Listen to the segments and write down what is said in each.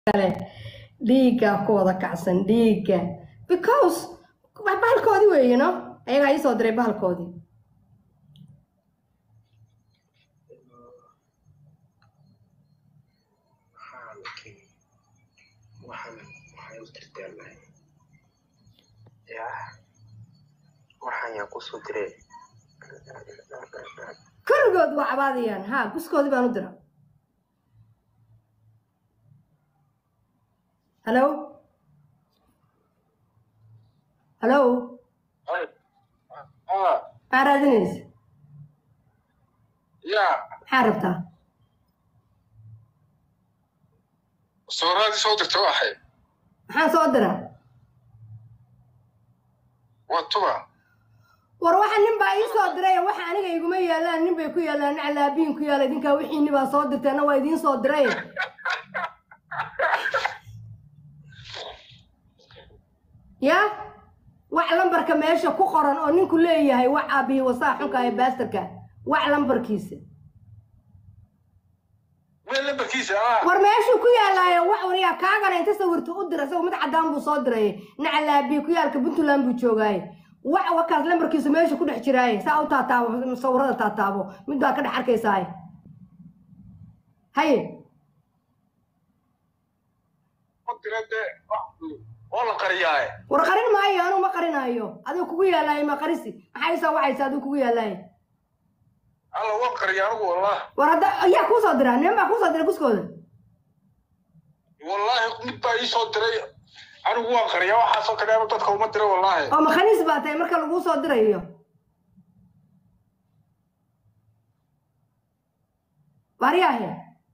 dhiigga ku wada kacsan dhiigga because bahalkoodii weeye no ayagaa ii soo diray bahalkoodii waxaan yaa ku soo diray kulligood waa cabaadayaan haa guskoodii baan u dira hello hello maxaa raadinaysa maxaa rabtaa soo dirta waxay maxaan soo diraa watuba war waxa nin baa ii soo diray waxa aniga iguma yaalaan nin bay ku yaalaan calaabiin ku yaala idinka wixii nin baa soo dirtayna waa idin soo diray ya wax lambarka meesha ku qoran oo ninku leeyahay wax aabihi wasaa xunka ay baastarka wax lambarkiisa war meeshu ku yaalaayo wax wariya kaagana inta sawirta u diray soo mid cadaan buu soo diray nacalaabi ku yaalka Puntland buu joogay wax wakaas lambarkiisa meesha ku dhex jiray saa u taataabo sawirada taataabo mid baa ka dhex arkaysaa hay wala qariyay war qarin maayo anu ma qarinayo adigu kugu yaalay ma qarisi maxay soo waxaysa adigu kugu yaalay alla waa qariyay anigu wallahi war hada ayaa ku soo diray nin baa ku soo diray guskooda wallahi mid baa ii soo diray anigu waa qariyay waxa soo kadhaaba dadka uma diray wallahi oo ma khaniis baa tahay marka lagu soo dirayo bariyahe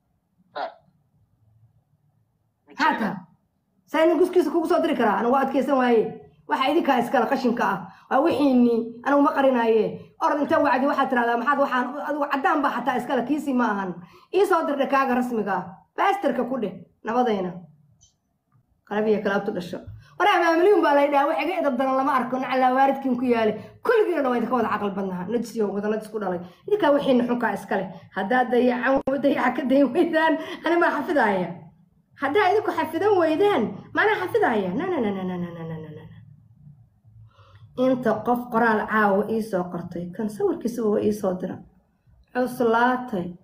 hata سأنا قص كيس كوكس أدري كرا أنا وقت كيسان وهاي واحد يديك هاي سكال قشن كا وحيني أنا وما قرينا هاي أرد أنت وعدي واحد ترى ما حد واحد عدام بحتى سكال كيسي ماهن إيه صادر ركاغ رسمي كا بس ترك كله نبضينا قربيه كلام تدشوا وأنا ما مليون بالله واحد قاعد بدنا الله ما أركن على وارد كم كيالي كل جينا وايد كود عقل بدناها نجسيو وذا نجس كل عليه إذا كان وحين حكا سكال هذا ضيع وضيع كده ويدان أنا ما حفظها هي هذا إذا حفظون ويدان ما أنا حفظها لا لا لا لا لا لا لا لا أنت قف قرال عاو إيسو قرطي كان صور كسو إيسو درا عصلاتي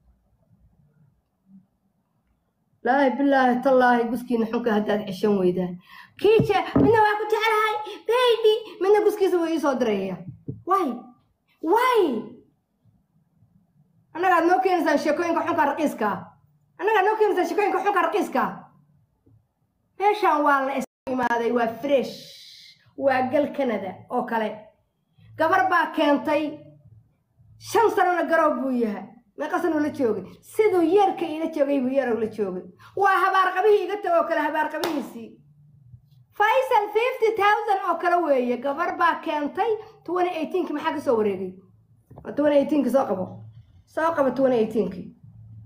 لا بالله تالله قسكي نحوك هداد عشان ويدان كيشة منا واكو تعال هاي بيبي منا قسكي سو إيسو درا واي أنا قاعد نوكي إنسان شكوين كحوك رقيسكا أنا قاعد نوكي مثلا شكوين كحوك رقيسكا meeshaan waa la ismaaday waa fresh waa gal Canada oo kale gabar baa keentay 5 sano garoob buu yahay ma qasan la joogay sidoo yeerka ila joogay buu yeer la joogay waa habaar qabihi iga tago kale habaar qabihiisi Faisal 50000 oo kale weeye gabar baa keentay 2018 maxaa ka soo wareegay 2018 soo qabo 2018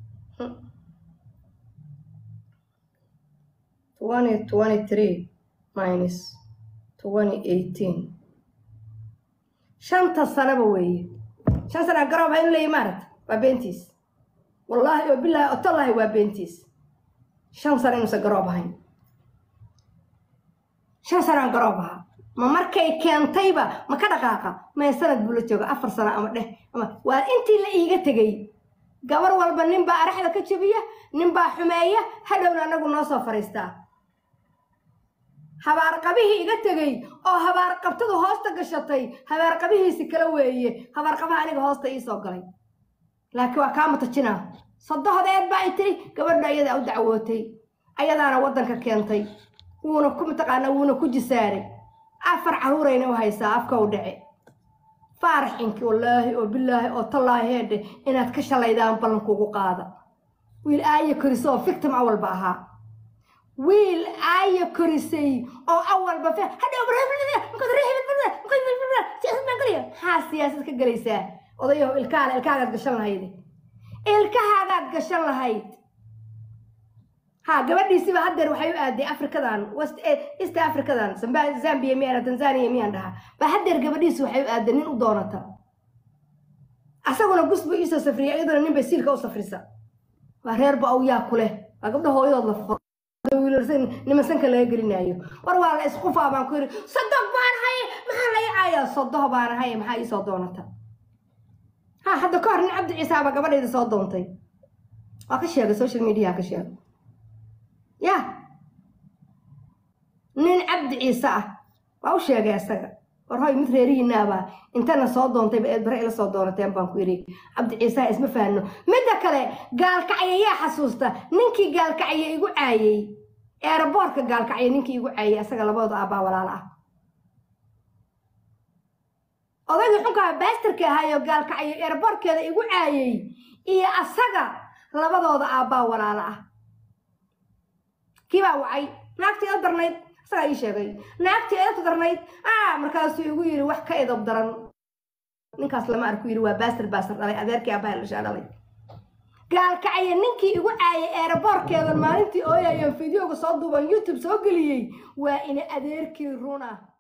2023 minus 2018 شنطة سنة بوي شن سنة قرب هاي اللي مارت وبنتيس والله وبالله أطلع وبنتيس شن سنة نص قرب هاي شن سنة قربها ما مركي كان طيبة ما كذا قاقة ما يسند بلوتيوغ أفر سنة أما وأنتي اللي إيجا تجي قبر والبنين بقى رحلة كتشبية نبى حماية هذا نقول نصف فريستا habaar qabihi iga tagay oo habaar qabtadu hoosta gashatay habaar qabihiisi kala weeye habaar qabaha aniga hoosta ii soo galay laakiin waa ka matajina saddexdeed baa intay gabadha ayada u dacwootay ayadaana wadanka keentay wuuna ku mataqaana wuuna ku jisaaray afar caruurayna u haysaa afka u dhace farxinki wallahi oo billahi oo tallaahi heede inaad ka shalaydaan ballan kugu qaada wiil aaya koriso victim awal baaha ويل آية كرسي أو أول بفهم هذا أبراهيم مقدر يحب ها سياسة كجلسة وضيه الكاغات قشل هيدي الكاغات قشل هيد ها قبل يسيب هدر وحيو أدي أفريقيا دان إست أفريقيا دان زامبيا ميانا تنزانيا ميان دها بهدر قبل يسيب وحيو أدي نين ودونتا أساقنا قصبو إيسا سفرية أيضا نين بيسير كو سفريسا وهرير بأو ياكله قبل هو يضل wiilalsan nimansanka laga gelinayo war waa la isku faabaan ku yiri sadaq baan hay maxaa la yaaya sadaq baan hay maxaa ii soo doonata ha hadda ka horna Cabdi Ciise aba gabadheeda soo doontay waa ka sheegay social media ka sheegay ya nin Cabdi Ciise ah waa u sheegay asaga war hay mid reerihiinaaba intana soo doontay baad bare ila soo doonateen baan ku yiri Cabdi Ciise isma faano midda kale gaalkacaya xasuusta ninkii gaalkacaya igu caayay airportka gaalkacaya ninkii igu caayay asaga labadooda aabaa walaal ah odayga xunka baasterka ahayo gaalkacaya airportkeeda igu caayay iyo asaga labadooda aabaa walaal ah kiba wacay naagtii darnayd asaga ii sheegay naagtii darnayd markaasuu igu yiri wax ka edab daran ninkaas lama arku yiri waa baaster dhalay adeerkii aabaa la shaqalay gaalkacaya ninkii igu caayay airportkeeda maalintii ooyayeen fiidiyoga soo duuban YouTube soo galiyay waa in adeerkii runa